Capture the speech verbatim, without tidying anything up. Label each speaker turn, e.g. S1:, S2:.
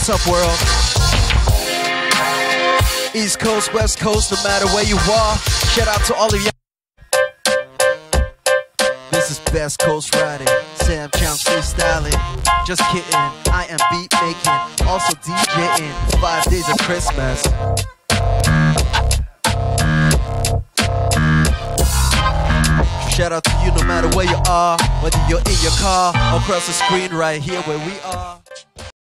S1: What's up, world? East Coast, West Coast, no matter where you are. Shout out to all of you. This is Best Coast Riding, Sam Chance freestyling. Just kidding, I am beat making, also DJing, five days of Christmas. Shout out to you no matter where you are, whether you're in your car or across the screen right here where we are.